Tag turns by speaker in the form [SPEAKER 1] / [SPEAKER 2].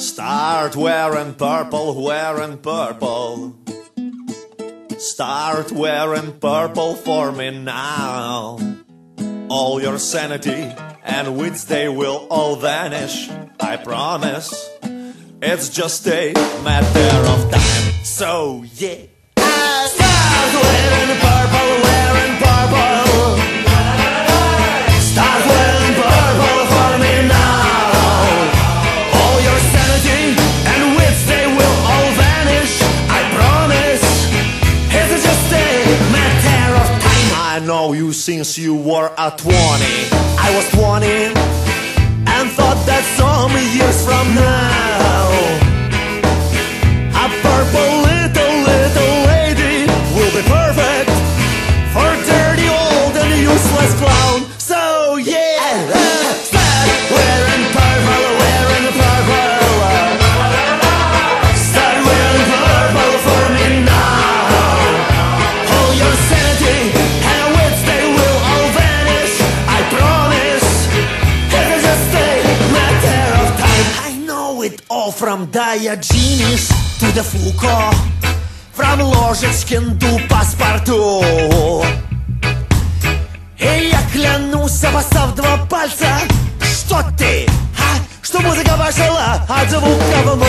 [SPEAKER 1] Start wearing purple, wearing purple. Start wearing purple for me now. All your sanity and wits, they will all vanish, I promise. It's just a matter of time. So yeah, start wearing purple, wearing purple. Start wearing purple for me now. All your sanity and wits, they will all vanish, I promise. It's just a matter of time. I know you since you were at 20. I was 20 and thought that some years from now a purple little lady will be perfect for dirty old and useless clown. So yeah, start wearing purple, wearing purple. Start wearing purple for me now. All your sanity and wits, they will all vanish, I promise. It's just a matter of time. I know it all from Diogenes to the Foucault, from Ложечкин до паспорту. И я клянусь, обоссав два пальца, что ты, что музыка пошла от звука в